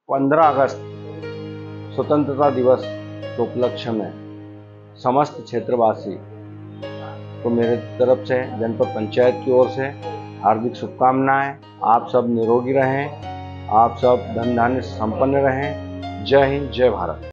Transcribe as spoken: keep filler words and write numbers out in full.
पंद्रह अगस्त स्वतंत्रता दिवस के उपलक्ष्य में समस्त क्षेत्रवासी को मेरे तरफ से जनपद पंचायत की ओर से हार्दिक शुभकामनाएं। आप सब निरोगी रहें, आप सब धन धान्य संपन्न रहें। जय हिंद, जय भारत।